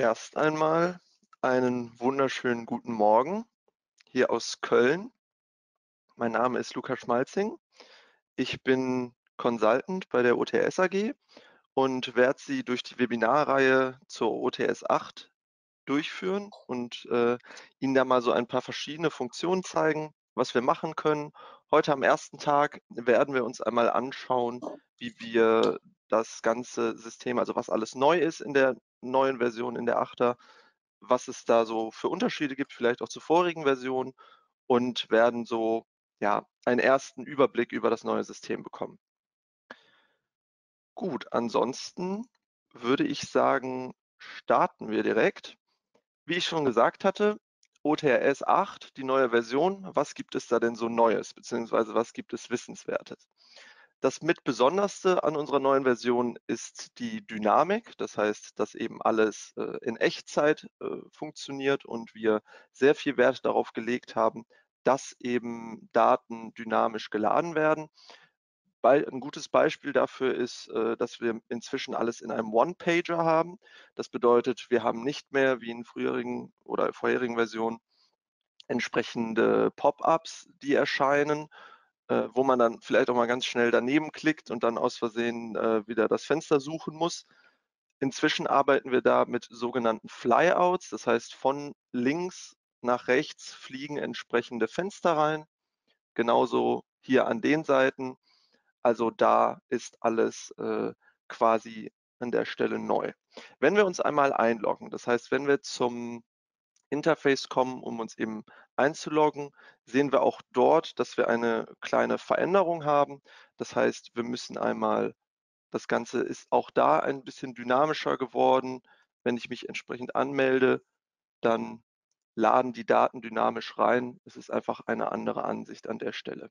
Erst einmal einen wunderschönen guten Morgen hier aus Köln. Mein Name ist Lukas Schmalzing. Ich bin Consultant bei der OTS AG und werde Sie durch die Webinarreihe zur OTS 8 durchführen und Ihnen da mal so ein paar verschiedene Funktionen zeigen, was wir machen können. Heute am ersten Tag werden wir uns einmal anschauen, wie wir das ganze System, also was alles neu ist in der neuen Version, in der 8er, was es da so für Unterschiede gibt, vielleicht auch zur vorigen Version, und werden so, ja, einen ersten Überblick über das neue System bekommen. Gut, ansonsten würde ich sagen, starten wir direkt. Wie ich schon gesagt hatte, OTRS 8, die neue Version. Was gibt es da denn so Neues, beziehungsweise was gibt es Wissenswertes? Das mit Besonderste an unserer neuen Version ist die Dynamik. Das heißt, dass eben alles in Echtzeit funktioniert und wir sehr viel Wert darauf gelegt haben, dass eben Daten dynamisch geladen werden. Ein gutes Beispiel dafür ist, dass wir inzwischen alles in einem One-Pager haben. Das bedeutet, wir haben nicht mehr wie in früheren oder vorherigen Versionen entsprechende Pop-ups, die erscheinen, wo man dann vielleicht auch mal ganz schnell daneben klickt und dann aus Versehen wieder das Fenster suchen muss. Inzwischen arbeiten wir da mit sogenannten Flyouts, das heißt, von links nach rechts fliegen entsprechende Fenster rein, genauso hier an den Seiten. Also da ist alles quasi an der Stelle neu. Wenn wir uns einmal einloggen, das heißt, wenn wir zum Interface kommen, um uns eben einzuloggen, sehen wir auch dort, dass wir eine kleine Veränderung haben. Das heißt, wir müssen einmal, das Ganze ist auch da ein bisschen dynamischer geworden. Wenn ich mich entsprechend anmelde, dann laden die Daten dynamisch rein. Es ist einfach eine andere Ansicht an der Stelle.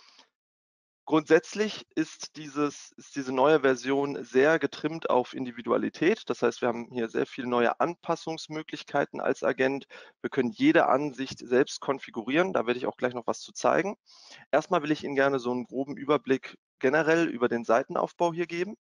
Grundsätzlich ist diese neue Version sehr getrimmt auf Individualität. Das heißt, wir haben hier sehr viele neue Anpassungsmöglichkeiten als Agent. Wir können jede Ansicht selbst konfigurieren. Da werde ich auch gleich noch was zu zeigen. Erstmal will ich Ihnen gerne so einen groben Überblick generell über den Seitenaufbau hier geben.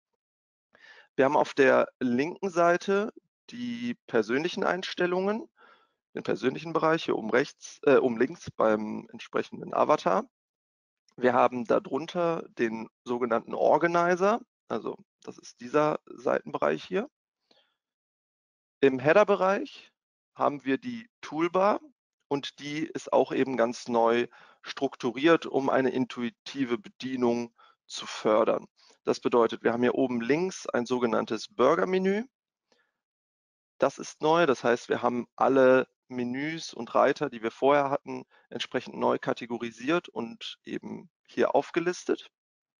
Wir haben auf der linken Seite die persönlichen Einstellungen, den persönlichen Bereich hier oben links beim entsprechenden Avatar. Wir haben darunter den sogenannten Organizer, also das ist dieser Seitenbereich hier. Im Header-Bereich haben wir die Toolbar und die ist auch eben ganz neu strukturiert, um eine intuitive Bedienung zu fördern. Das bedeutet, wir haben hier oben links ein sogenanntes Burger-Menü. Das ist neu, das heißt, wir haben alle Menüs und Reiter, die wir vorher hatten, entsprechend neu kategorisiert und eben hier aufgelistet.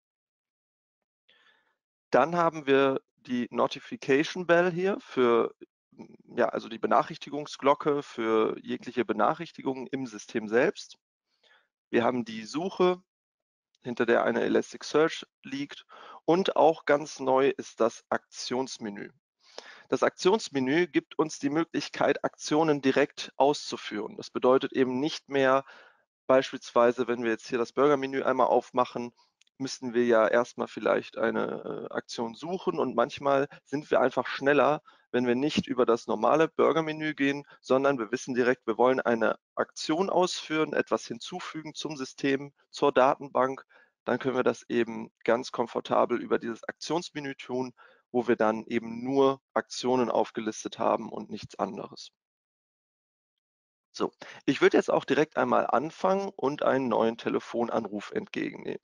Dann haben wir die Notification Bell hier für, ja, also die Benachrichtigungsglocke für jegliche Benachrichtigungen im System selbst. Wir haben die Suche, hinter der eine Elasticsearch liegt, und auch ganz neu ist das Aktionsmenü. Das Aktionsmenü gibt uns die Möglichkeit, Aktionen direkt auszuführen. Das bedeutet eben nicht mehr, beispielsweise, wenn wir jetzt hier das Burgermenü einmal aufmachen, müssten wir ja erstmal vielleicht eine Aktion suchen, und manchmal sind wir einfach schneller, wenn wir nicht über das normale Burgermenü gehen, sondern wir wissen direkt, wir wollen eine Aktion ausführen, etwas hinzufügen zum System, zur Datenbank. Dann können wir das eben ganz komfortabel über dieses Aktionsmenü tun, wo wir dann eben nur Aktionen aufgelistet haben und nichts anderes. So, ich würde jetzt auch direkt einmal anfangen und einen neuen Telefonanruf entgegennehmen.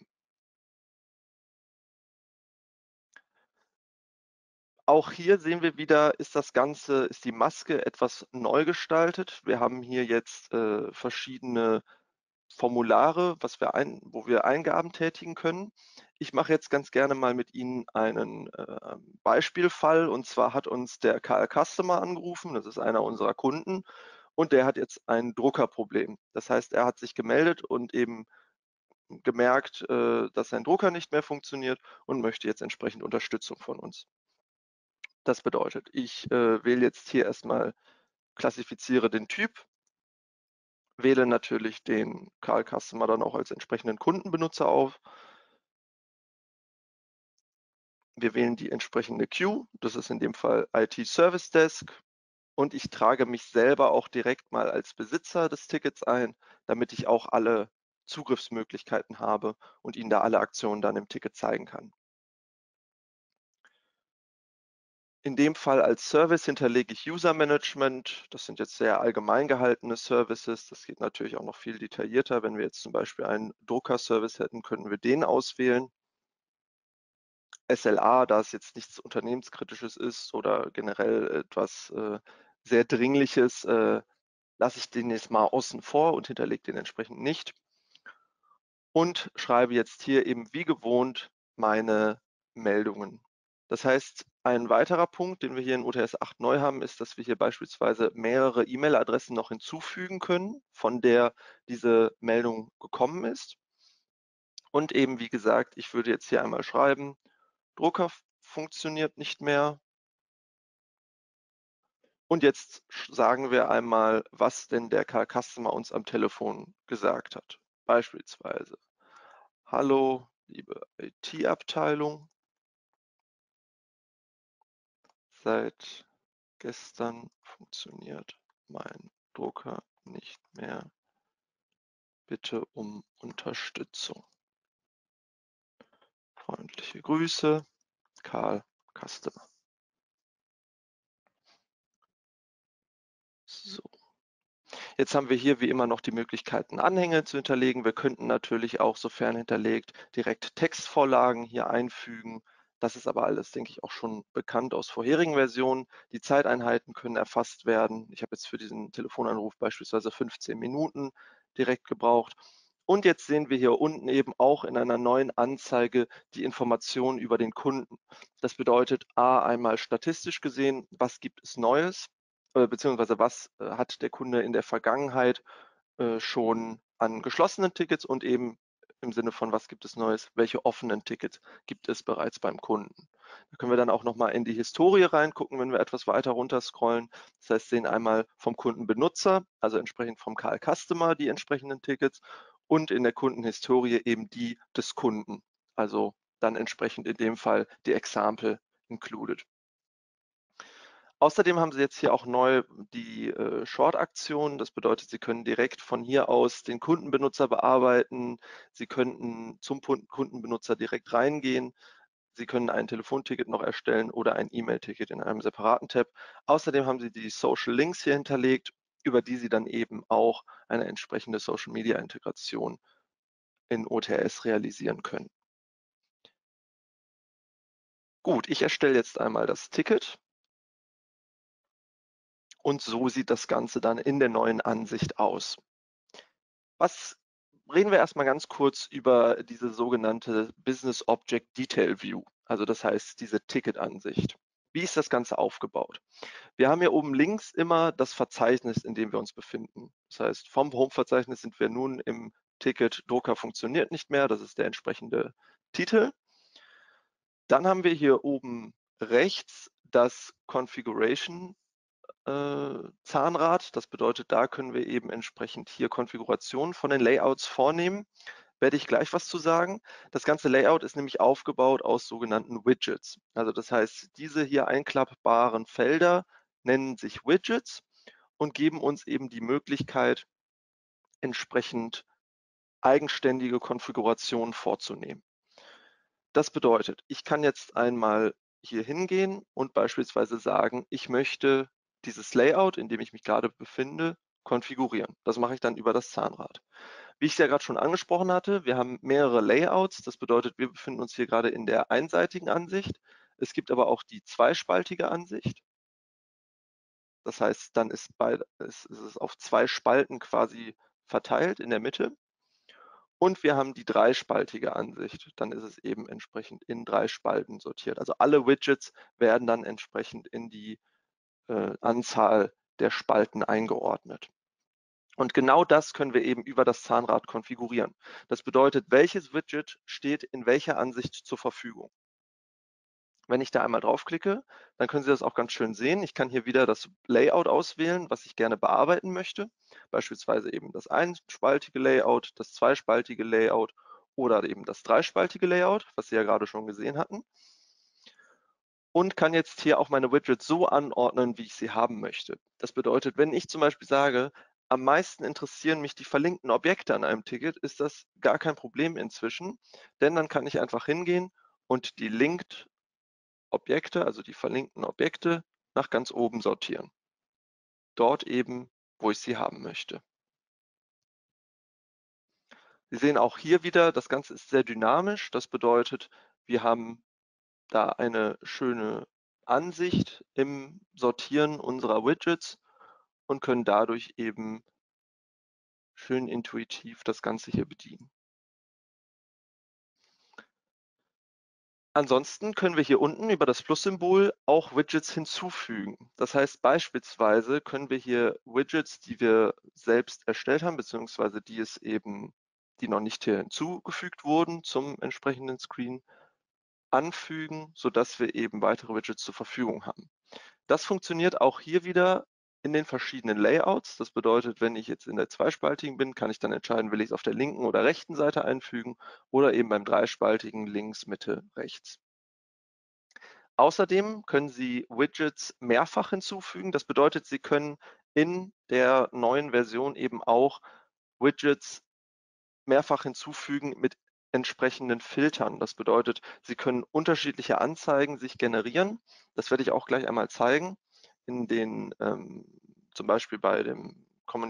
Auch hier sehen wir wieder, ist die Maske etwas neu gestaltet. Wir haben hier jetzt verschiedene Formulare, wo wir Eingaben tätigen können. Ich mache jetzt ganz gerne mal mit Ihnen einen Beispielfall. Und zwar hat uns der Karl Customer angerufen, das ist einer unserer Kunden, und der hat jetzt ein Druckerproblem. Das heißt, er hat sich gemeldet und eben gemerkt, dass sein Drucker nicht mehr funktioniert und möchte jetzt entsprechend Unterstützung von uns. Das bedeutet, ich wähle jetzt hier erstmal, klassifiziere den Typ, wähle natürlich den Karl Customer dann auch als entsprechenden Kundenbenutzer auf. Wir wählen die entsprechende Queue, das ist in dem Fall IT Service Desk. und ich trage mich selber auch direkt mal als Besitzer des Tickets ein, damit ich auch alle Zugriffsmöglichkeiten habe und Ihnen da alle Aktionen dann im Ticket zeigen kann. In dem Fall als Service hinterlege ich User Management. Das sind jetzt sehr allgemein gehaltene Services. Das geht natürlich auch noch viel detaillierter. Wenn wir jetzt zum Beispiel einen Drucker-Service hätten, könnten wir den auswählen. SLA, da es jetzt nichts Unternehmenskritisches ist oder generell etwas sehr Dringliches, lasse ich den jetzt mal außen vor und hinterlege den entsprechend nicht und schreibe jetzt hier eben wie gewohnt meine Meldungen. Das heißt, ein weiterer Punkt, den wir hier in UTS 8 neu haben, ist, dass wir hier beispielsweise mehrere E-Mail-Adressen noch hinzufügen können, von der diese Meldung gekommen ist. Und eben, wie gesagt, ich würde jetzt hier einmal schreiben, Drucker funktioniert nicht mehr. Und jetzt sagen wir einmal, was denn der Customer uns am Telefon gesagt hat. Beispielsweise, hallo, liebe IT-Abteilung, seit gestern funktioniert mein Drucker nicht mehr. Bitte um Unterstützung. Freundliche Grüße, Karl Customer. So. Jetzt haben wir hier wie immer noch die Möglichkeit, einen Anhänge zu hinterlegen. Wir könnten natürlich auch, sofern hinterlegt, direkt Textvorlagen hier einfügen. Das ist aber alles, denke ich, auch schon bekannt aus vorherigen Versionen. Die Zeiteinheiten können erfasst werden. Ich habe jetzt für diesen Telefonanruf beispielsweise 15 Minuten direkt gebraucht. Und jetzt sehen wir hier unten eben auch in einer neuen Anzeige die Informationen über den Kunden. Das bedeutet einmal statistisch gesehen, was gibt es Neues, beziehungsweise was hat der Kunde in der Vergangenheit schon an geschlossenen Tickets und eben im Sinne von, was gibt es Neues, welche offenen Tickets gibt es bereits beim Kunden. Da können wir dann auch nochmal in die Historie reingucken, wenn wir etwas weiter runter scrollen. Das heißt, sehen einmal vom Kundenbenutzer, also entsprechend vom Karl Customer die entsprechenden Tickets und in der Kundenhistorie eben die des Kunden. Also dann entsprechend in dem Fall die Example included. Außerdem haben Sie jetzt hier auch neu die Short-Aktion. Das bedeutet, Sie können direkt von hier aus den Kundenbenutzer bearbeiten. Sie könnten zum Kundenbenutzer direkt reingehen. Sie können ein Telefonticket noch erstellen oder ein E-Mail-Ticket in einem separaten Tab. Außerdem haben Sie die Social Links hier hinterlegt, über die Sie dann eben auch eine entsprechende Social-Media-Integration in OTS realisieren können. Gut, ich erstelle jetzt einmal das Ticket. Und so sieht das Ganze dann in der neuen Ansicht aus. Reden wir erstmal ganz kurz über diese sogenannte Business Object Detail View, also das heißt diese Ticketansicht. Wie ist das Ganze aufgebaut? Wir haben hier oben links immer das Verzeichnis, in dem wir uns befinden. Das heißt, vom Home-Verzeichnis sind wir nun im Ticket Drucker funktioniert nicht mehr, das ist der entsprechende Titel. Dann haben wir hier oben rechts das Configuration Zahnrad. Das bedeutet, da können wir eben entsprechend hier Konfigurationen von den Layouts vornehmen. Werde ich gleich was zu sagen. Das ganze Layout ist nämlich aufgebaut aus sogenannten Widgets. Also das heißt, diese hier einklappbaren Felder nennen sich Widgets und geben uns eben die Möglichkeit, entsprechend eigenständige Konfigurationen vorzunehmen. Das bedeutet, ich kann jetzt einmal hier hingehen und beispielsweise sagen, ich möchte dieses Layout, in dem ich mich gerade befinde, konfigurieren. Das mache ich dann über das Zahnrad. Wie ich es ja gerade schon angesprochen hatte, wir haben mehrere Layouts. Das bedeutet, wir befinden uns hier gerade in der einseitigen Ansicht. Es gibt aber auch die zweispaltige Ansicht. Das heißt, dann ist es auf zwei Spalten quasi verteilt in der Mitte. Und wir haben die dreispaltige Ansicht. Dann ist es eben entsprechend in 3 Spalten sortiert. Also alle Widgets werden dann entsprechend in die Anzahl der Spalten eingeordnet. Und genau das können wir eben über das Zahnrad konfigurieren. Das bedeutet, welches Widget steht in welcher Ansicht zur Verfügung. Wenn ich da einmal draufklicke, dann können Sie das auch ganz schön sehen. Ich kann hier wieder das Layout auswählen, was ich gerne bearbeiten möchte. Beispielsweise eben das einspaltige Layout, das zweispaltige Layout oder eben das dreispaltige Layout, was Sie ja gerade schon gesehen hatten. und kann jetzt hier auch meine Widgets so anordnen, wie ich sie haben möchte. Das bedeutet, wenn ich zum Beispiel sage, am meisten interessieren mich die verlinkten Objekte an einem Ticket, ist das gar kein Problem inzwischen, denn dann kann ich einfach hingehen und die Linked Objekte, also die verlinkten Objekte, nach ganz oben sortieren. Dort eben, wo ich sie haben möchte. Sie sehen auch hier wieder, das Ganze ist sehr dynamisch. Das bedeutet, wir haben da eine schöne Ansicht im Sortieren unserer Widgets und können dadurch eben schön intuitiv das Ganze hier bedienen. Ansonsten können wir hier unten über das Plus-Symbol auch Widgets hinzufügen. Das heißt, beispielsweise können wir hier Widgets, die wir selbst erstellt haben, beziehungsweise die noch nicht hier hinzugefügt wurden zum entsprechenden Screen, anfügen, sodass wir eben weitere Widgets zur Verfügung haben. Das funktioniert auch hier wieder in den verschiedenen Layouts. Das bedeutet, wenn ich jetzt in der zweispaltigen bin, kann ich dann entscheiden, will ich es auf der linken oder rechten Seite einfügen oder eben beim dreispaltigen links, Mitte, rechts. Außerdem können Sie Widgets mehrfach hinzufügen. Das bedeutet, Sie können in der neuen Version eben auch Widgets mehrfach hinzufügen mit entsprechenden Filtern. Das bedeutet, Sie können unterschiedliche Anzeigen sich generieren. Das werde ich auch gleich einmal zeigen, in den, zum Beispiel bei dem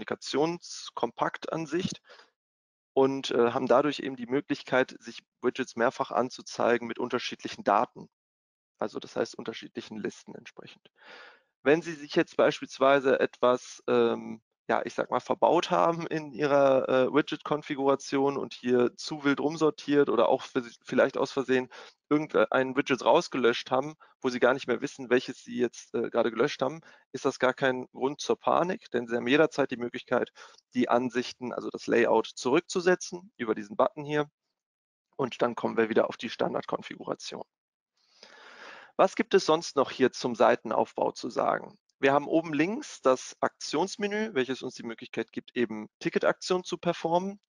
Kommunikationskompaktansicht und haben dadurch eben die Möglichkeit, sich Widgets mehrfach anzuzeigen mit unterschiedlichen Daten. Also das heißt unterschiedlichen Listen entsprechend. Wenn Sie sich jetzt beispielsweise etwas, ja, ich sag mal, verbaut haben in Ihrer Widget-Konfiguration und hier zu wild rumsortiert oder auch vielleicht aus Versehen irgendein Widget rausgelöscht haben, wo Sie gar nicht mehr wissen, welches Sie jetzt gerade gelöscht haben, ist das gar kein Grund zur Panik, denn Sie haben jederzeit die Möglichkeit, die Ansichten, also das Layout zurückzusetzen über diesen Button hier und dann kommen wir wieder auf die Standardkonfiguration. Was gibt es sonst noch hier zum Seitenaufbau zu sagen? Wir haben oben links das Aktionsmenü, welches uns die Möglichkeit gibt, eben Ticketaktionen zu performen.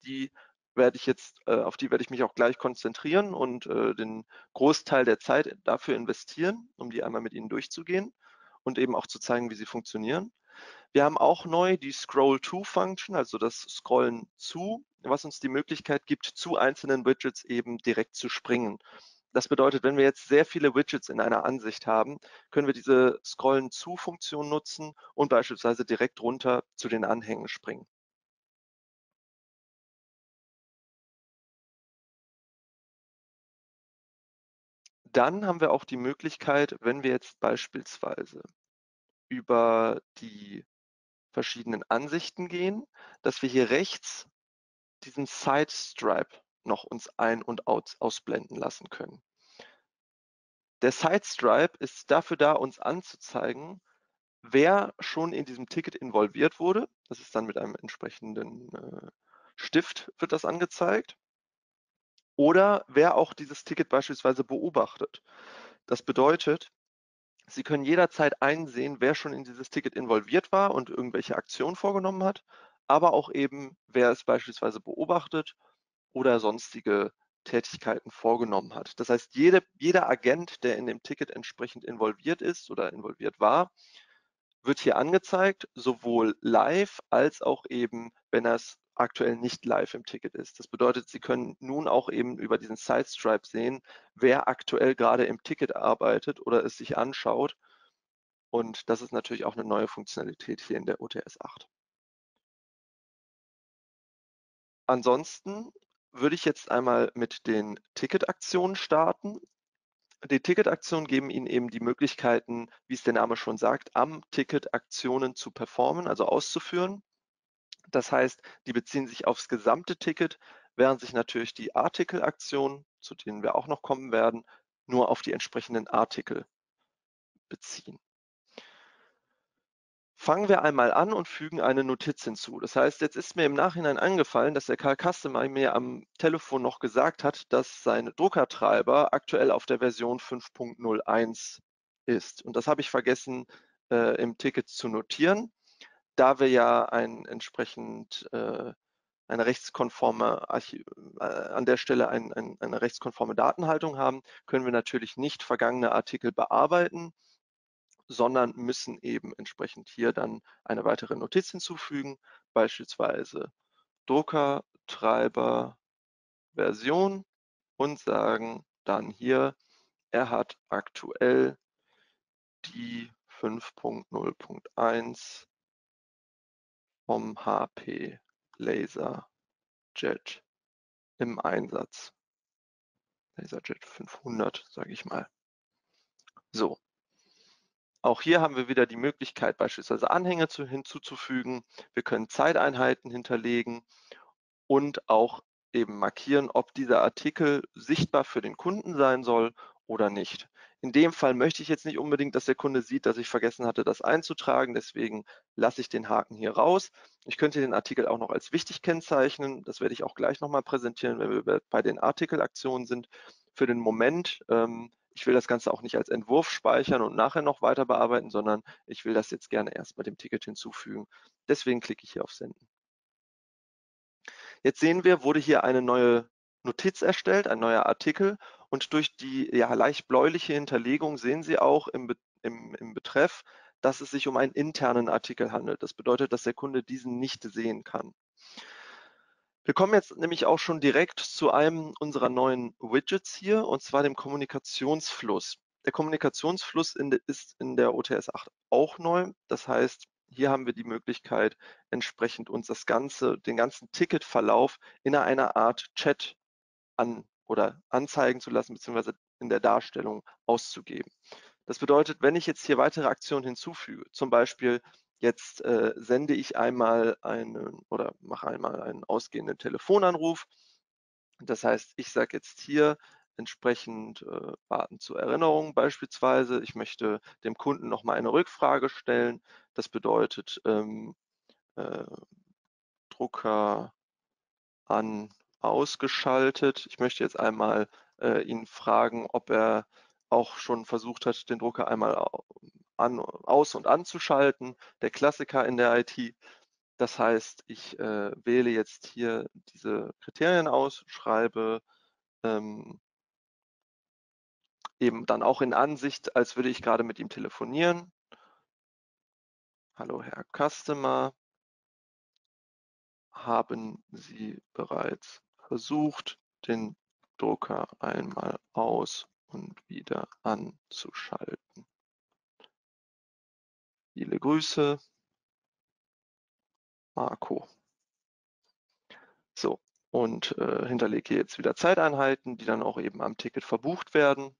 Auf die werde ich mich auch gleich konzentrieren und den Großteil der Zeit dafür investieren, um die einmal mit Ihnen durchzugehen und eben auch zu zeigen, wie sie funktionieren. Wir haben auch neu die Scroll-to-Function, also das Scrollen zu, was uns die Möglichkeit gibt, zu einzelnen Widgets eben direkt zu springen. Das bedeutet, wenn wir jetzt sehr viele Widgets in einer Ansicht haben, können wir diese Scrollen-zu-Funktion nutzen und beispielsweise direkt runter zu den Anhängen springen. Dann haben wir auch die Möglichkeit, wenn wir jetzt beispielsweise über die verschiedenen Ansichten gehen, dass wir hier rechts diesen Side-Stripe noch uns ein- und ausblenden lassen können. Der Side-Stripe ist dafür da, uns anzuzeigen, wer schon in diesem Ticket involviert wurde. Das ist dann mit einem entsprechenden Stift wird das angezeigt. Oder wer auch dieses Ticket beispielsweise beobachtet. Das bedeutet, Sie können jederzeit einsehen, wer schon in dieses Ticket involviert war und irgendwelche Aktionen vorgenommen hat, aber auch eben, wer es beispielsweise beobachtet oder sonstige Tätigkeiten vorgenommen hat. Das heißt, jeder Agent, der in dem Ticket entsprechend involviert ist oder involviert war, wird hier angezeigt, sowohl live als auch eben, wenn es aktuell nicht live im Ticket ist. Das bedeutet, Sie können nun auch eben über diesen Side-Stripe sehen, wer aktuell gerade im Ticket arbeitet oder es sich anschaut. Und das ist natürlich auch eine neue Funktionalität hier in der UTS 8. Ansonsten würde ich jetzt einmal mit den Ticketaktionen starten. Die Ticketaktionen geben Ihnen eben die Möglichkeiten, wie es der Name schon sagt, am Ticket Aktionen zu performen, also auszuführen. Das heißt, die beziehen sich aufs gesamte Ticket, während sich natürlich die Artikelaktionen, zu denen wir auch noch kommen werden, nur auf die entsprechenden Artikel beziehen. Fangen wir einmal an und fügen eine Notiz hinzu. Das heißt, jetzt ist mir im Nachhinein eingefallen, dass der Karl Customer mir am Telefon noch gesagt hat, dass sein Druckertreiber aktuell auf der Version 5.01 ist. Und das habe ich vergessen im Ticket zu notieren, da wir ja ein entsprechend eine rechtskonforme an der Stelle eine rechtskonforme Datenhaltung haben, können wir natürlich nicht vergangene Artikel bearbeiten, sondern müssen eben entsprechend hier dann eine weitere Notiz hinzufügen, beispielsweise Drucker, Treiber, Version und sagen dann hier, er hat aktuell die 5.0.1 vom HP LaserJet im Einsatz. LaserJet 500, sage ich mal. So. Auch hier haben wir wieder die Möglichkeit, beispielsweise Anhänge hinzuzufügen. Wir können Zeiteinheiten hinterlegen und auch eben markieren, ob dieser Artikel sichtbar für den Kunden sein soll oder nicht. In dem Fall möchte ich jetzt nicht unbedingt, dass der Kunde sieht, dass ich vergessen hatte, das einzutragen. Deswegen lasse ich den Haken hier raus. Ich könnte den Artikel auch noch als wichtig kennzeichnen. Das werde ich auch gleich nochmal präsentieren, wenn wir bei den Artikelaktionen sind. Für den Moment, ich will das Ganze auch nicht als Entwurf speichern und nachher noch weiter bearbeiten, sondern ich will das jetzt gerne erst bei dem Ticket hinzufügen. Deswegen klicke ich hier auf Senden. Jetzt sehen wir, wurde hier eine neue Notiz erstellt, ein neuer Artikel, und durch die leicht bläuliche Hinterlegung sehen Sie auch im Betreff, dass es sich um einen internen Artikel handelt. Das bedeutet, dass der Kunde diesen nicht sehen kann. Wir kommen jetzt nämlich auch schon direkt zu einem unserer neuen Widgets hier, und zwar dem Kommunikationsfluss. Der Kommunikationsfluss ist in der OTS 8 auch neu. Das heißt, hier haben wir die Möglichkeit, entsprechend uns den ganzen Ticketverlauf in einer Art Chat anzeigen zu lassen, beziehungsweise in der Darstellung auszugeben. Das bedeutet, wenn ich jetzt hier weitere Aktionen hinzufüge, zum Beispiel jetzt sende ich einmal oder mache einmal einen ausgehenden Telefonanruf. Das heißt, ich sage jetzt hier entsprechend warten zur Erinnerung beispielsweise. Ich möchte dem Kunden nochmal eine Rückfrage stellen. Das bedeutet äh, Drucker an ausgeschaltet. Ich möchte jetzt einmal ihn fragen, ob er auch schon versucht hat, den Drucker einmal aus- und anzuschalten. Der Klassiker in der IT. Das heißt, ich wähle jetzt hier diese Kriterien aus, schreibe eben dann auch in Ansicht, als würde ich gerade mit ihm telefonieren. Hallo Herr Customer, haben Sie bereits versucht, den Drucker einmal aus und wieder anzuschalten? Viele Grüße, Marco. So, und hinterlege jetzt wieder Zeiteinheiten, die dann auch eben am Ticket verbucht werden.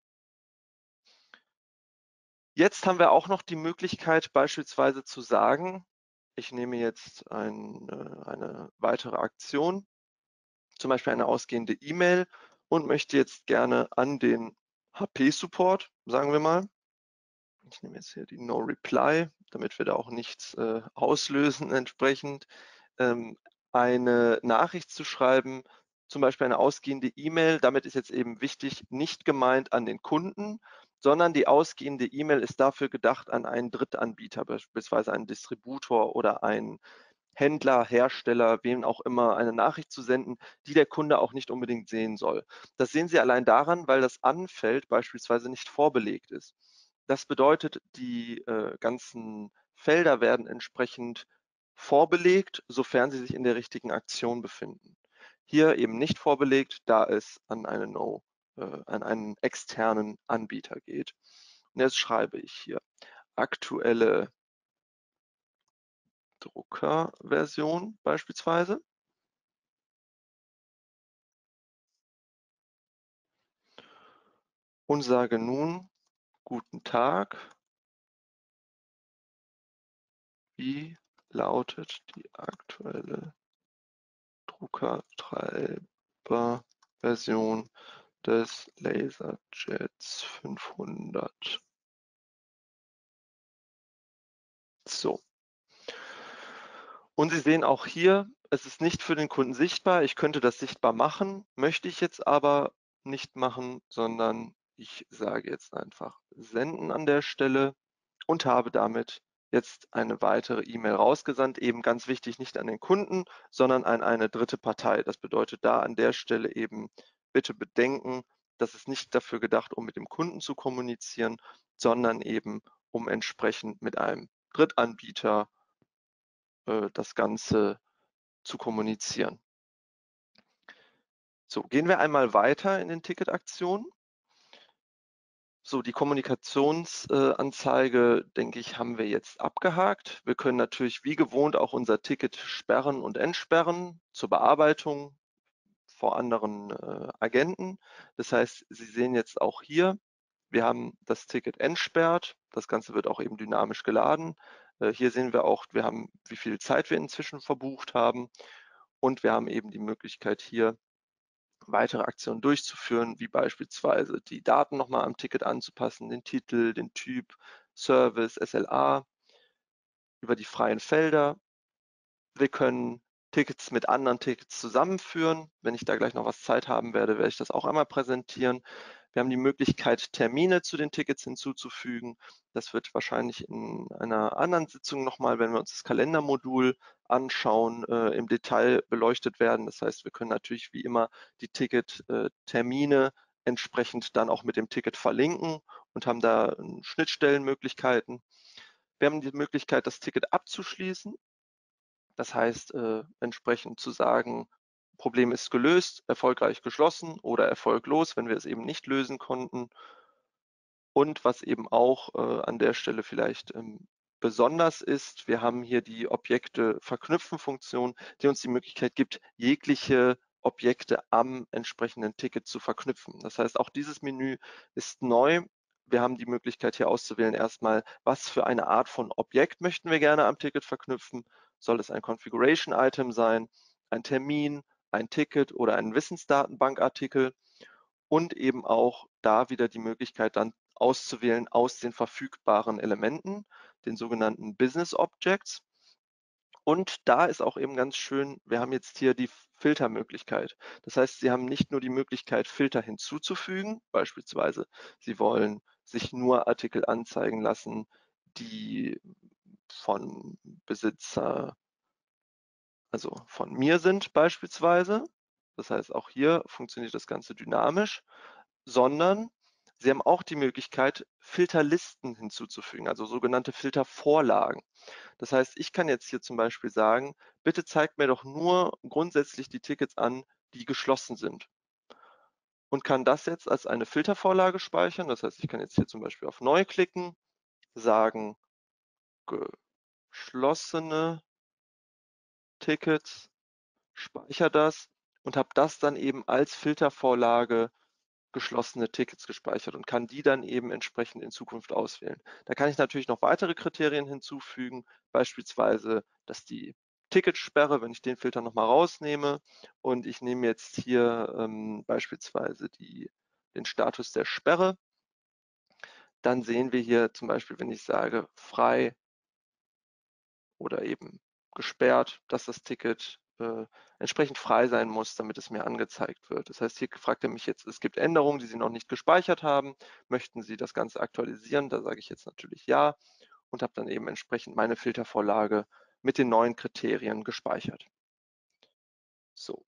Jetzt haben wir auch noch die Möglichkeit, beispielsweise zu sagen, ich nehme jetzt eine weitere Aktion, zum Beispiel eine ausgehende E-Mail, und möchte jetzt gerne an den HP-Support, sagen wir mal, ich nehme jetzt hier die No Reply, damit wir da auch nichts auslösen entsprechend, eine Nachricht zu schreiben, zum Beispiel eine ausgehende E-Mail. Damit ist jetzt eben wichtig, nicht gemeint an den Kunden, sondern die ausgehende E-Mail ist dafür gedacht, an einen Drittanbieter, beispielsweise einen Distributor oder einen Händler, Hersteller, wem auch immer, eine Nachricht zu senden, die der Kunde auch nicht unbedingt sehen soll. Das sehen Sie allein daran, weil das Anfeld beispielsweise nicht vorbelegt ist. Das bedeutet, die ganzen Felder werden entsprechend vorbelegt, sofern sie sich in der richtigen Aktion befinden. Hier eben nicht vorbelegt, da es an einen externen Anbieter geht. Und jetzt schreibe ich hier aktuelle Druckerversion beispielsweise und sage nun, guten Tag, wie lautet die aktuelle Druckertreiberversion des LaserJets 500? So. Und Sie sehen auch hier, es ist nicht für den Kunden sichtbar. Ich könnte das sichtbar machen, möchte ich jetzt aber nicht machen, sondern ich sage jetzt einfach senden an der Stelle und habe damit jetzt eine weitere E-Mail rausgesandt, eben ganz wichtig, nicht an den Kunden, sondern an eine dritte Partei. Das bedeutet da an der Stelle eben bitte bedenken, das ist nicht dafür gedacht, um mit dem Kunden zu kommunizieren, sondern eben um entsprechend mit einem Drittanbieter das Ganze zu kommunizieren. So, gehen wir einmal weiter in den Ticketaktionen. So, die Kommunikationsanzeige, denke ich, haben wir jetzt abgehakt. Wir können natürlich wie gewohnt auch unser Ticket sperren und entsperren zur Bearbeitung vor anderen Agenten. Das heißt, Sie sehen jetzt auch hier, wir haben das Ticket entsperrt. Das Ganze wird auch eben dynamisch geladen. Hier sehen wir auch, wir haben, wie viel Zeit wir inzwischen verbucht haben. Und wir haben eben die Möglichkeit hier weitere Aktionen durchzuführen, wie beispielsweise die Daten nochmal am Ticket anzupassen, den Titel, den Typ, Service, SLA, über die freien Felder. Wir können Tickets mit anderen Tickets zusammenführen. Wenn ich da gleich noch was Zeit haben werde, werde ich das auch einmal präsentieren. Wir haben die Möglichkeit, Termine zu den Tickets hinzuzufügen. Das wird wahrscheinlich in einer anderen Sitzung nochmal, wenn wir uns das Kalendermodul anschauen, im Detail beleuchtet werden. Das heißt, wir können natürlich wie immer die Ticket-Termine entsprechend dann auch mit dem Ticket verlinken und haben da Schnittstellenmöglichkeiten. Wir haben die Möglichkeit, das Ticket abzuschließen. Das heißt, entsprechend zu sagen, Problem ist gelöst, erfolgreich geschlossen oder erfolglos, wenn wir es eben nicht lösen konnten. Und was eben auch an der Stelle vielleicht besonders ist, wir haben hier die Objekte verknüpfen Funktion, die uns die Möglichkeit gibt, jegliche Objekte am entsprechenden Ticket zu verknüpfen. Das heißt, auch dieses Menü ist neu. Wir haben die Möglichkeit hier auszuwählen erstmal, was für eine Art von Objekt möchten wir gerne am Ticket verknüpfen. Soll es ein Configuration-Item sein, ein Termin, ein Ticket oder ein Wissensdatenbankartikel? Und eben auch da wieder die Möglichkeit dann auszuwählen aus den verfügbaren Elementen, den sogenannten Business Objects. Und da ist auch eben ganz schön, wir haben jetzt hier die Filtermöglichkeit. Das heißt, Sie haben nicht nur die Möglichkeit, Filter hinzuzufügen, beispielsweise Sie wollen sich nur Artikel anzeigen lassen, die von Besitzer, also von mir sind beispielsweise. Das heißt, auch hier funktioniert das Ganze dynamisch, sondern Sie haben auch die Möglichkeit, Filterlisten hinzuzufügen, also sogenannte Filtervorlagen. Das heißt, ich kann jetzt hier zum Beispiel sagen, bitte zeigt mir doch nur grundsätzlich die Tickets an, die geschlossen sind. Und kann das jetzt als eine Filtervorlage speichern. Das heißt, ich kann jetzt hier zum Beispiel auf Neu klicken, sagen geschlossene Tickets, speichere das und habe das dann eben als Filtervorlage geschlossene Tickets gespeichert und kann die dann eben entsprechend in Zukunft auswählen. Da kann ich natürlich noch weitere Kriterien hinzufügen, beispielsweise, dass die Ticketsperre, wenn ich den Filter nochmal rausnehme und ich nehme jetzt hier beispielsweise den Status der Sperre, dann sehen wir hier zum Beispiel, wenn ich sage frei oder eben gesperrt, dass das Ticket entsprechend frei sein muss, damit es mir angezeigt wird. Das heißt, hier fragt er mich jetzt, es gibt Änderungen, die Sie noch nicht gespeichert haben. Möchten Sie das Ganze aktualisieren? Da sage ich jetzt natürlich ja und habe dann eben entsprechend meine Filtervorlage mit den neuen Kriterien gespeichert. So,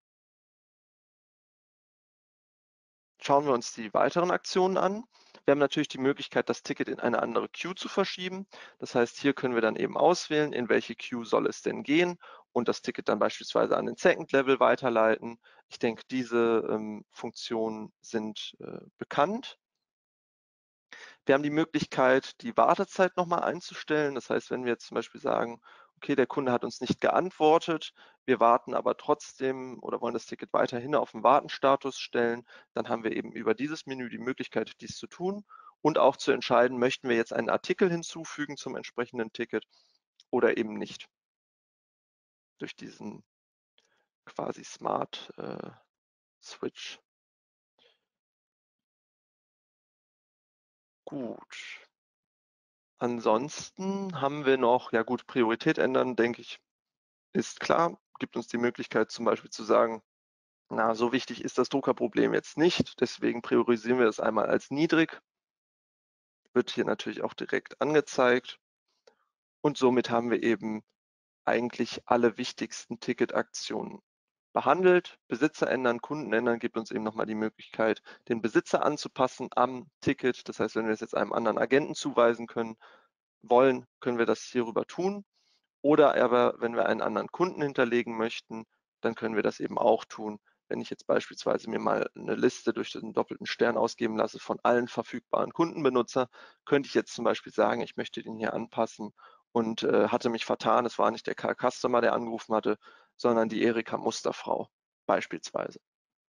schauen wir uns die weiteren Aktionen an. Wir haben natürlich die Möglichkeit, das Ticket in eine andere Queue zu verschieben. Das heißt, hier können wir dann eben auswählen, in welche Queue soll es denn gehen und das Ticket dann beispielsweise an den Second Level weiterleiten. Ich denke, diese Funktionen sind bekannt. Wir haben die Möglichkeit, die Wartezeit nochmal einzustellen. Das heißt, wenn wir jetzt zum Beispiel sagen, okay, der Kunde hat uns nicht geantwortet, wir warten aber trotzdem oder wollen das Ticket weiterhin auf den Wartenstatus stellen, dann haben wir eben über dieses Menü die Möglichkeit, dies zu tun und auch zu entscheiden, möchten wir jetzt einen Artikel hinzufügen zum entsprechenden Ticket oder eben nicht. Durch diesen quasi Smart Switch. Gut. Ansonsten haben wir noch, ja gut, Priorität ändern, denke ich, ist klar, gibt uns die Möglichkeit zum Beispiel zu sagen, na, so wichtig ist das Druckerproblem jetzt nicht, deswegen priorisieren wir es einmal als niedrig, wird hier natürlich auch direkt angezeigt. Und somit haben wir eben eigentlich alle wichtigsten Ticketaktionen behandelt. Besitzer ändern, Kunden ändern gibt uns eben nochmal die Möglichkeit, den Besitzer anzupassen am Ticket. Das heißt, wenn wir es jetzt einem anderen Agenten zuweisen wollen, können wir das hierüber tun. Oder aber, wenn wir einen anderen Kunden hinterlegen möchten, dann können wir das eben auch tun. Wenn ich jetzt beispielsweise mir mal eine Liste durch den doppelten Stern ausgeben lasse von allen verfügbaren Kundenbenutzer, könnte ich jetzt zum Beispiel sagen, ich möchte den hier anpassen und hatte mich vertan. Es war nicht der Karl Customer, der angerufen hatte, sondern die Erika Musterfrau beispielsweise.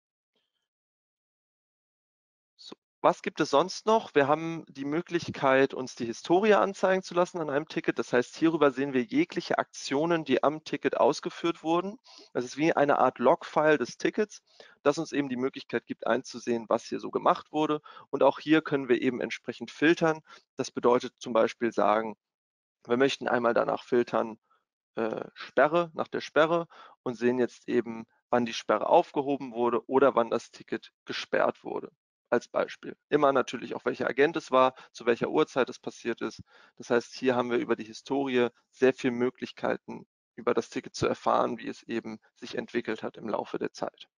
So, was gibt es sonst noch? Wir haben die Möglichkeit, uns die Historie anzeigen zu lassen an einem Ticket. Das heißt, hierüber sehen wir jegliche Aktionen, die am Ticket ausgeführt wurden. Das ist wie eine Art Logfile des Tickets, das uns eben die Möglichkeit gibt, einzusehen, was hier so gemacht wurde. Und auch hier können wir eben entsprechend filtern. Das bedeutet zum Beispiel sagen, wir möchten einmal danach filtern, Sperre, nach der Sperre und sehen jetzt eben, wann die Sperre aufgehoben wurde oder wann das Ticket gesperrt wurde, als Beispiel. Immer natürlich auch, welcher Agent es war, zu welcher Uhrzeit es passiert ist. Das heißt, hier haben wir über die Historie sehr viele Möglichkeiten, über das Ticket zu erfahren, wie es eben sich entwickelt hat im Laufe der Zeit.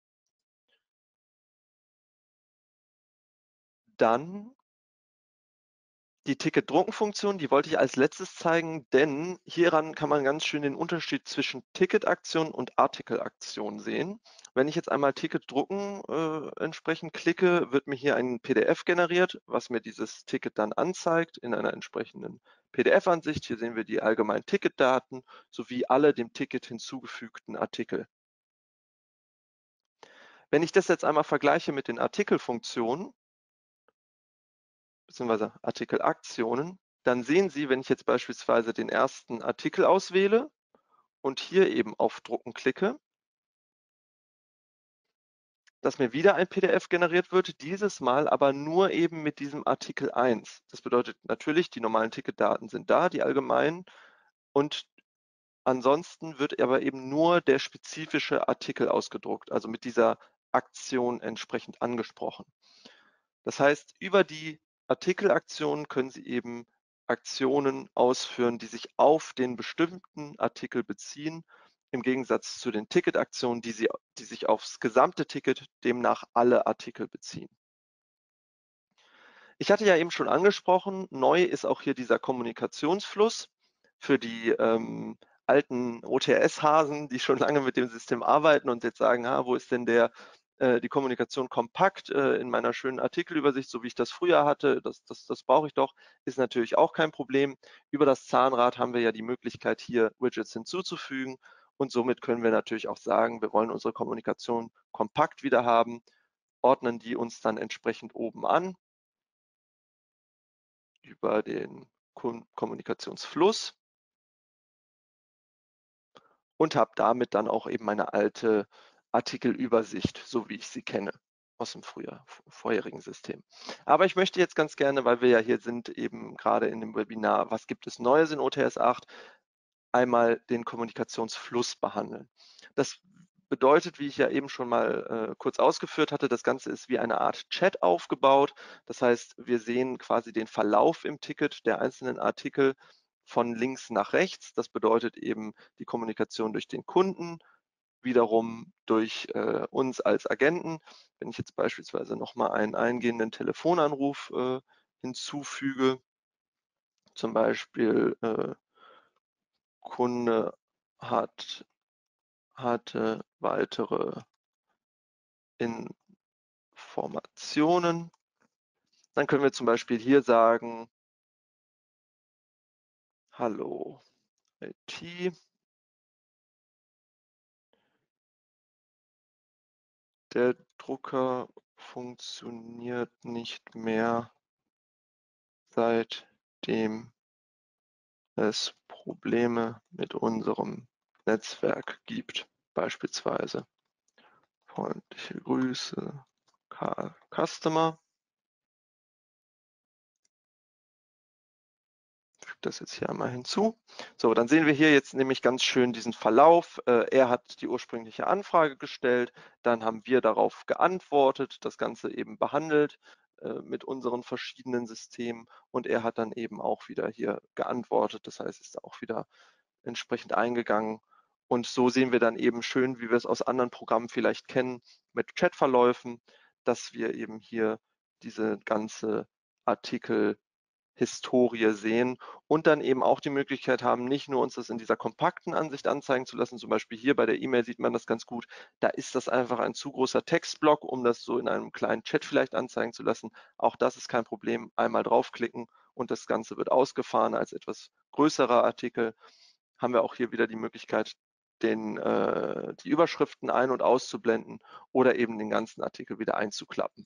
Dann die Ticket-Drucken-Funktion, die wollte ich als letztes zeigen, denn hieran kann man ganz schön den Unterschied zwischen Ticketaktion und Artikelaktion sehen. Wenn ich jetzt einmal Ticket drucken entsprechend klicke, wird mir hier ein PDF generiert, was mir dieses Ticket dann anzeigt in einer entsprechenden PDF-Ansicht. Hier sehen wir die allgemeinen Ticketdaten sowie alle dem Ticket hinzugefügten Artikel. Wenn ich das jetzt einmal vergleiche mit den Artikelfunktionen, beziehungsweise Artikelaktionen, dann sehen Sie, wenn ich jetzt beispielsweise den ersten Artikel auswähle und hier eben auf Drucken klicke, dass mir wieder ein PDF generiert wird, dieses Mal aber nur eben mit diesem Artikel 1. Das bedeutet natürlich, die normalen Ticketdaten sind da, die allgemeinen, und ansonsten wird aber eben nur der spezifische Artikel ausgedruckt, also mit dieser Aktion entsprechend angesprochen. Das heißt, über die Artikelaktionen können Sie eben Aktionen ausführen, die sich auf den bestimmten Artikel beziehen, im Gegensatz zu den Ticketaktionen, die sich aufs gesamte Ticket, demnach alle Artikel beziehen. Ich hatte ja eben schon angesprochen, neu ist auch hier dieser Kommunikationsfluss für die alten OTS-Hasen, die schon lange mit dem System arbeiten und jetzt sagen, wo ist denn die Kommunikation kompakt in meiner schönen Artikelübersicht, so wie ich das früher hatte, das brauche ich doch, ist natürlich auch kein Problem. Über das Zahnrad haben wir ja die Möglichkeit, hier Widgets hinzuzufügen und somit können wir natürlich auch sagen, wir wollen unsere Kommunikation kompakt wieder haben, ordnen die uns dann entsprechend oben an über den Kommunikationsfluss und habe damit dann auch eben meine alte Artikelübersicht, so wie ich sie kenne aus dem vorherigen System. Aber ich möchte jetzt ganz gerne, weil wir ja hier sind, eben gerade in dem Webinar, was gibt es Neues in OTS 8, einmal den Kommunikationsfluss behandeln. Das bedeutet, wie ich ja eben schon mal kurz ausgeführt hatte, das Ganze ist wie eine Art Chat aufgebaut. Das heißt, wir sehen quasi den Verlauf im Ticket der einzelnen Artikel von links nach rechts. Das bedeutet eben die Kommunikation durch den Kunden, wiederum durch uns als Agenten. Wenn ich jetzt beispielsweise nochmal einen eingehenden Telefonanruf hinzufüge, zum Beispiel Kunde hatte weitere Informationen. Dann können wir zum Beispiel hier sagen, hallo IT, der Drucker funktioniert nicht mehr, seitdem es Probleme mit unserem Netzwerk gibt, beispielsweise. Freundliche Grüße, Karl Customer. Füge das jetzt hier einmal hinzu. So, dann sehen wir hier jetzt nämlich ganz schön diesen Verlauf. Er hat die ursprüngliche Anfrage gestellt, dann haben wir darauf geantwortet, das Ganze eben behandelt, mit unseren verschiedenen Systemen und er hat dann eben auch wieder hier geantwortet. Das heißt, ist auch wieder entsprechend eingegangen. Und so sehen wir dann eben schön, wie wir es aus anderen Programmen vielleicht kennen, mit Chatverläufen, dass wir eben hier diese ganze Artikelhistorie sehen und dann eben auch die Möglichkeit haben, nicht nur uns das in dieser kompakten Ansicht anzeigen zu lassen, zum Beispiel hier bei der E-Mail sieht man das ganz gut, da ist das einfach ein zu großer Textblock, um das so in einem kleinen Chat vielleicht anzeigen zu lassen. Auch das ist kein Problem, einmal draufklicken und das Ganze wird ausgefahren als etwas größerer Artikel. Haben wir auch hier wieder die Möglichkeit, die Überschriften ein- und auszublenden oder eben den ganzen Artikel wieder einzuklappen.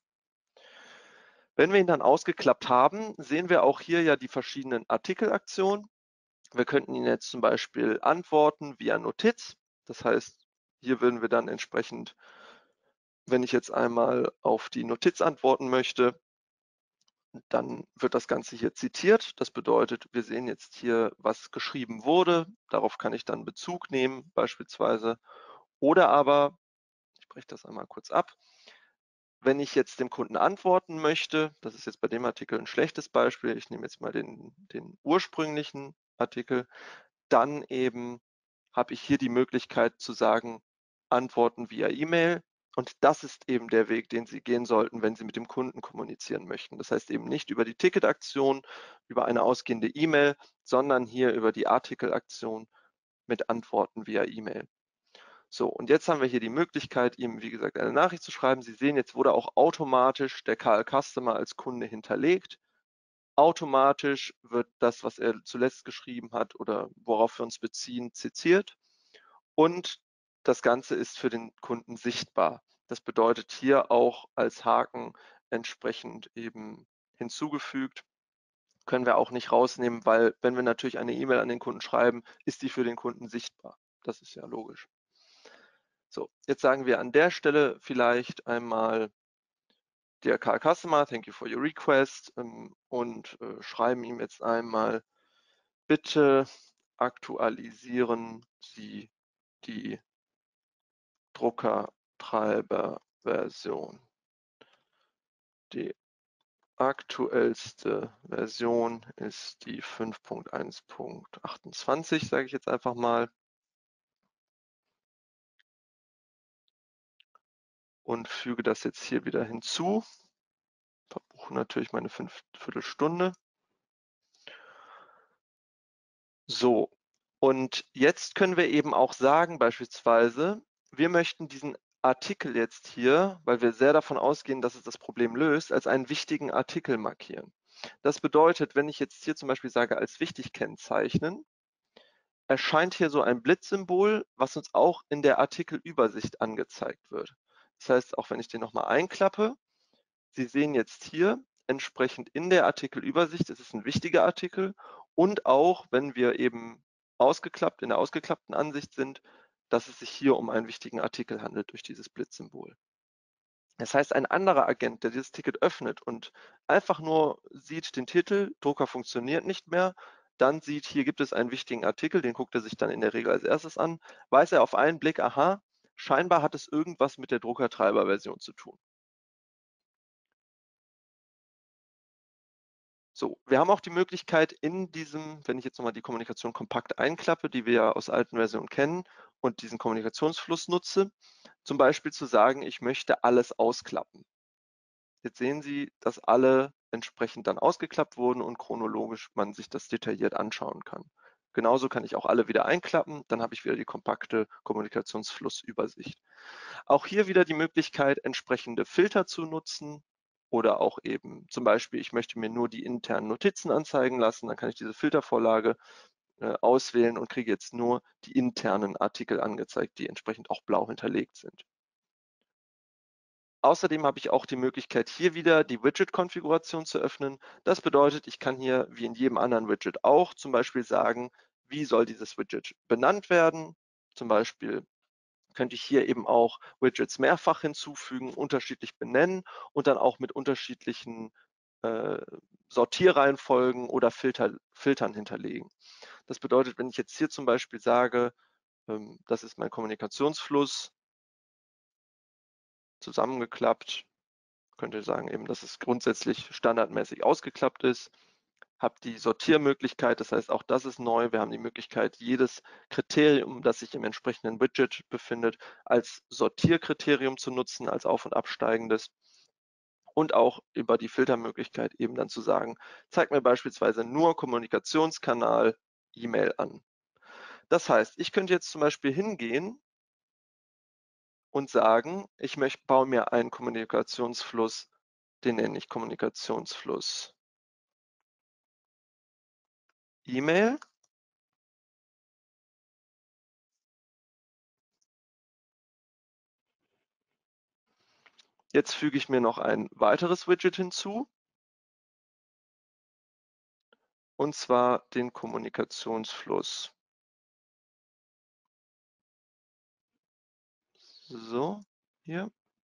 Wenn wir ihn dann ausgeklappt haben, sehen wir auch hier ja die verschiedenen Artikelaktionen. Wir könnten ihn jetzt zum Beispiel antworten via Notiz. Das heißt, hier würden wir dann entsprechend, wenn ich jetzt einmal auf die Notiz antworten möchte, dann wird das Ganze hier zitiert. Das bedeutet, wir sehen jetzt hier, was geschrieben wurde. Darauf kann ich dann Bezug nehmen beispielsweise. Oder aber, ich breche das einmal kurz ab, wenn ich jetzt dem Kunden antworten möchte, das ist jetzt bei dem Artikel ein schlechtes Beispiel, ich nehme jetzt mal den ursprünglichen Artikel, dann eben habe ich hier die Möglichkeit zu sagen, antworten via E-Mail. Und das ist eben der Weg, den Sie gehen sollten, wenn Sie mit dem Kunden kommunizieren möchten. Das heißt eben nicht über die Ticketaktion, über eine ausgehende E-Mail, sondern hier über die Artikelaktion mit Antworten via E-Mail. So, und jetzt haben wir hier die Möglichkeit, ihm, wie gesagt, eine Nachricht zu schreiben. Sie sehen, jetzt wurde auch automatisch der KL Customer als Kunde hinterlegt. Automatisch wird das, was er zuletzt geschrieben hat oder worauf wir uns beziehen, zitiert. Und das Ganze ist für den Kunden sichtbar. Das bedeutet hier auch als Haken entsprechend eben hinzugefügt. Können wir auch nicht rausnehmen, weil wenn wir natürlich eine E-Mail an den Kunden schreiben, ist die für den Kunden sichtbar. Das ist ja logisch. So, jetzt sagen wir an der Stelle vielleicht einmal Dear Car Customer, thank you for your request und schreiben ihm jetzt einmal, bitte aktualisieren Sie die Druckertreiberversion. Die aktuellste Version ist die 5.1.28, sage ich jetzt einfach mal. Und füge das jetzt hier wieder hinzu. Verbuche natürlich meine Viertelstunde. So, und jetzt können wir eben auch sagen, beispielsweise, wir möchten diesen Artikel jetzt hier, weil wir sehr davon ausgehen, dass es das Problem löst, als einen wichtigen Artikel markieren. Das bedeutet, wenn ich jetzt hier zum Beispiel sage, als wichtig kennzeichnen, erscheint hier so ein Blitzsymbol, was uns auch in der Artikelübersicht angezeigt wird. Das heißt, auch wenn ich den nochmal einklappe, Sie sehen jetzt hier entsprechend in der Artikelübersicht, es ist ein wichtiger Artikel und auch, wenn wir eben in der ausgeklappten Ansicht sind, dass es sich hier um einen wichtigen Artikel handelt durch dieses Blitzsymbol. Das heißt, ein anderer Agent, der dieses Ticket öffnet und einfach nur sieht den Titel, Drucker funktioniert nicht mehr, dann sieht, hier gibt es einen wichtigen Artikel, den guckt er sich dann in der Regel als erstes an, weiß er auf einen Blick, aha, scheinbar hat es irgendwas mit der Druckertreiberversion zu tun. So, wir haben auch die Möglichkeit in diesem, wenn ich jetzt nochmal die Kommunikation kompakt einklappe, die wir ja aus alten Versionen kennen und diesen Kommunikationsfluss nutze, zum Beispiel zu sagen, ich möchte alles ausklappen. Jetzt sehen Sie, dass alle entsprechend dann ausgeklappt wurden und chronologisch man sich das detailliert anschauen kann. Genauso kann ich auch alle wieder einklappen, dann habe ich wieder die kompakte Kommunikationsflussübersicht. Auch hier wieder die Möglichkeit, entsprechende Filter zu nutzen oder auch eben zum Beispiel, ich möchte mir nur die internen Notizen anzeigen lassen, dann kann ich diese Filtervorlage auswählen und kriege jetzt nur die internen Artikel angezeigt, die entsprechend auch blau hinterlegt sind. Außerdem habe ich auch die Möglichkeit, hier wieder die Widget-Konfiguration zu öffnen. Das bedeutet, ich kann hier wie in jedem anderen Widget auch zum Beispiel sagen, wie soll dieses Widget benannt werden. Zum Beispiel könnte ich hier eben auch Widgets mehrfach hinzufügen, unterschiedlich benennen und dann auch mit unterschiedlichen äh, Sortierreihenfolgen oder Filtern hinterlegen. Das bedeutet, wenn ich jetzt hier zum Beispiel sage, das ist mein Kommunikationsfluss, zusammengeklappt, Könnt ihr sagen eben, dass es grundsätzlich standardmäßig ausgeklappt ist. Habt die Sortiermöglichkeit, das heißt, auch das ist neu. Wir haben die Möglichkeit, jedes Kriterium, das sich im entsprechenden Widget befindet, als Sortierkriterium zu nutzen, als auf- und absteigendes. Und auch über die Filtermöglichkeit eben dann zu sagen, zeig mir beispielsweise nur Kommunikationskanal E-Mail an. Das heißt, ich könnte jetzt zum Beispiel hingehen und sagen, baue mir einen Kommunikationsfluss, den nenne ich Kommunikationsfluss E-Mail. Jetzt füge ich mir noch ein weiteres Widget hinzu, und zwar den Kommunikationsfluss. So, hier.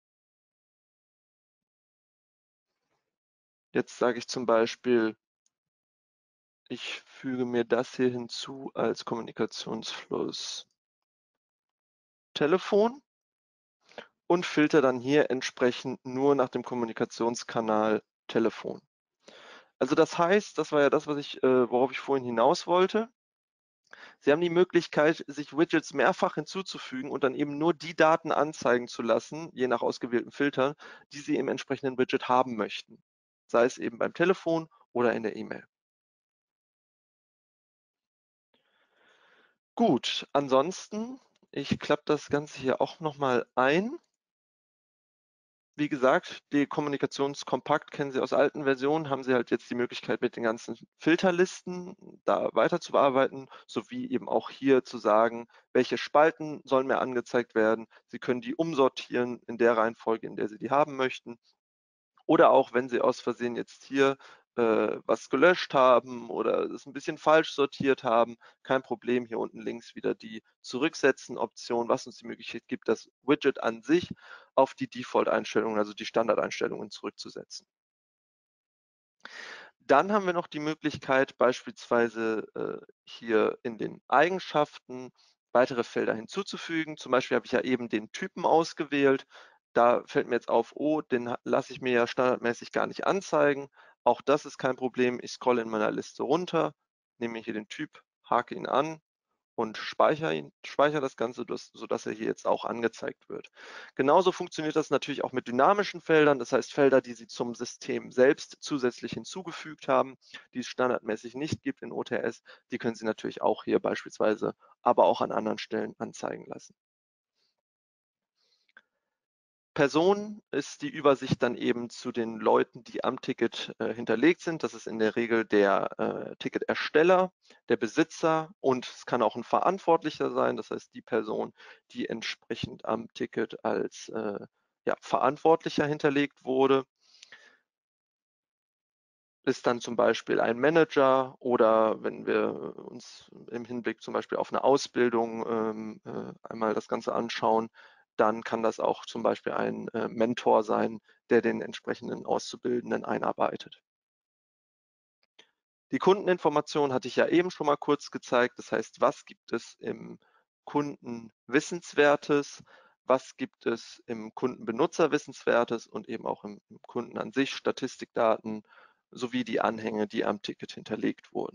Jetzt sage ich zum Beispiel, ich füge mir das hier hinzu als Kommunikationsfluss Telefon und filter dann hier entsprechend nur nach dem Kommunikationskanal Telefon. Also das heißt, das war ja das, worauf ich vorhin hinaus wollte. Sie haben die Möglichkeit, sich Widgets mehrfach hinzuzufügen und dann eben nur die Daten anzeigen zu lassen, je nach ausgewählten Filtern, die Sie im entsprechenden Widget haben möchten. Sei es eben beim Telefon oder in der E-Mail. Gut, ansonsten, ich klappe das Ganze hier auch nochmal ein. Wie gesagt, die Kommunikationskompakt kennen Sie aus alten Versionen, haben Sie halt jetzt die Möglichkeit, mit den ganzen Filterlisten da weiter zu bearbeiten, sowie eben auch hier zu sagen, welche Spalten sollen mir angezeigt werden. Sie können die umsortieren in der Reihenfolge, in der Sie die haben möchten. Oder auch, wenn Sie aus Versehen jetzt hier was gelöscht haben oder es ein bisschen falsch sortiert haben, kein Problem, hier unten links wieder die Zurücksetzen-Option, was uns die Möglichkeit gibt, das Widget an sich auf die Default-Einstellungen, also die Standardeinstellungen zurückzusetzen. Dann haben wir noch die Möglichkeit, beispielsweise hier in den Eigenschaften weitere Felder hinzuzufügen. Zum Beispiel habe ich ja eben den Typen ausgewählt. Da fällt mir jetzt auf, oh, den lasse ich mir ja standardmäßig gar nicht anzeigen. Auch das ist kein Problem. Ich scrolle in meiner Liste runter, nehme hier den Typ, hake ihn an und speichere das Ganze, sodass er hier jetzt auch angezeigt wird. Genauso funktioniert das natürlich auch mit dynamischen Feldern, das heißt Felder, die Sie zum System selbst zusätzlich hinzugefügt haben, die es standardmäßig nicht gibt in OTS, die können Sie natürlich auch hier beispielsweise, aber auch an anderen Stellen anzeigen lassen. Person ist die Übersicht dann eben zu den Leuten, die am Ticket hinterlegt sind. Das ist in der Regel der Ticketersteller, der Besitzer, und es kann auch ein Verantwortlicher sein, das heißt die Person, die entsprechend am Ticket als ja, Verantwortlicher hinterlegt wurde. Ist dann zum Beispiel ein Manager, oder wenn wir uns im Hinblick zum Beispiel auf eine Ausbildung einmal das Ganze anschauen, dann kann das auch zum Beispiel ein Mentor sein, der den entsprechenden Auszubildenden einarbeitet. Die Kundeninformation hatte ich ja eben schon mal kurz gezeigt. Das heißt, was gibt es im Kunden Wissenswertes, was gibt es im Kundenbenutzer Wissenswertes und eben auch im Kunden an sich Statistikdaten sowie die Anhänge, die am Ticket hinterlegt wurden.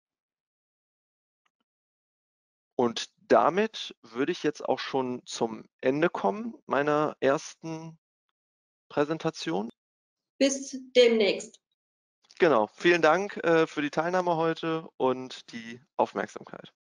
Und damit würde ich jetzt auch schon zum Ende kommen meiner ersten Präsentation. Bis demnächst. Genau, vielen Dank für die Teilnahme heute und die Aufmerksamkeit.